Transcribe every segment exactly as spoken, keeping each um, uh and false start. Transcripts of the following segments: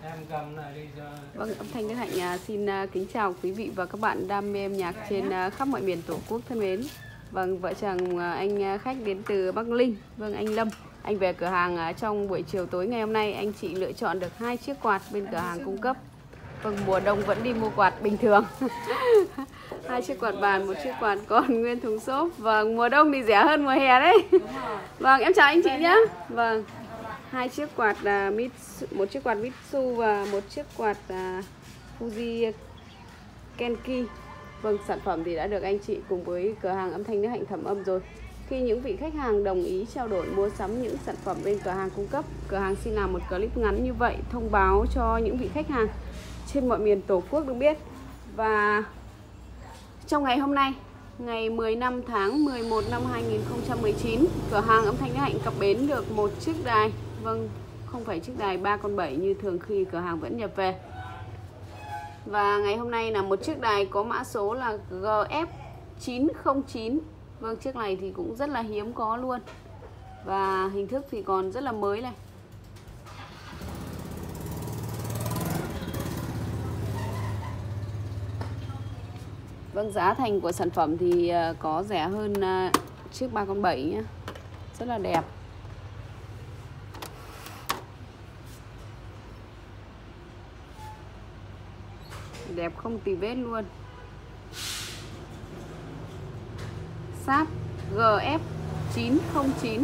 Em cầm lại đi cho... Vâng, âm thanh Đức Hạnh xin kính chào quý vị và các bạn đam mê âm nhạc trên khắp mọi miền Tổ quốc thân mến. Vâng, vợ chồng anh khách đến từ Bắc Ninh, vâng anh Lâm. Anh về cửa hàng trong buổi chiều tối ngày hôm nay, anh chị lựa chọn được hai chiếc quạt bên cửa hàng cung cấp. Vâng, mùa đông vẫn đi mua quạt bình thường. Hai chiếc quạt bàn, một chiếc quạt còn nguyên thùng xốp. Vâng, mùa đông thì rẻ hơn mùa hè đấy. Vâng, em chào anh chị nhé. Vâng, hai chiếc quạt uh, Mitsu, một chiếc quạt Mitsu và một chiếc quạt uh, Fuji Kenki. Vâng, sản phẩm thì đã được anh chị cùng với cửa hàng âm thanh Đức Hạnh thẩm âm rồi. Khi những vị khách hàng đồng ý trao đổi mua sắm những sản phẩm bên cửa hàng cung cấp, cửa hàng xin làm một clip ngắn như vậy thông báo cho những vị khách hàng trên mọi miền Tổ quốc được biết. Và trong ngày hôm nay, ngày mười lăm tháng mười một năm hai nghìn không trăm mười chín, cửa hàng âm thanh Đức Hạnh cập bến được một chiếc đài. Vâng, không phải chiếc đài ba con bảy như thường khi cửa hàng vẫn nhập về. Và ngày hôm nay là một chiếc đài có mã số là G F chín không chín. Vâng, chiếc này thì cũng rất là hiếm có luôn. Và hình thức thì còn rất là mới này. Vâng, giá thành của sản phẩm thì có rẻ hơn chiếc ba con bảy nhé. Rất là đẹp. Đẹp không tì vết luôn. Sáp G F chín không chín.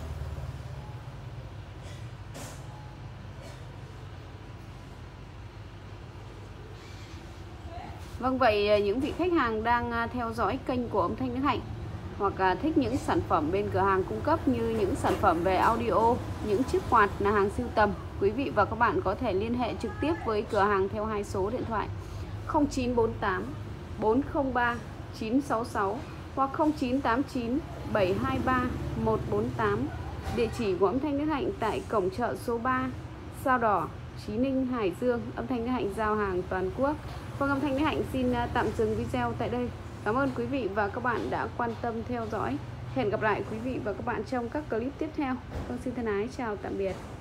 Vâng, vậy những vị khách hàng đang theo dõi kênh của âm thanh Đức Hạnh hoặc thích những sản phẩm bên cửa hàng cung cấp như những sản phẩm về audio, những chiếc quạt là hàng sưu tầm, quý vị và các bạn có thể liên hệ trực tiếp với cửa hàng theo hai số điện thoại không chín bốn tám bốn không ba chín sáu sáu hoặc không chín tám chín bảy hai ba một bốn tám. Địa chỉ của âm thanh Đức Hạnh tại cổng chợ số ba, Sao Đỏ, Chí Ninh, Hải Dương. Âm thanh Đức Hạnh giao hàng toàn quốc. Vâng, âm thanh Đức Hạnh xin tạm dừng video tại đây. Cảm ơn quý vị và các bạn đã quan tâm theo dõi. Hẹn gặp lại quý vị và các bạn trong các clip tiếp theo. Vâng, xin thân ái chào tạm biệt.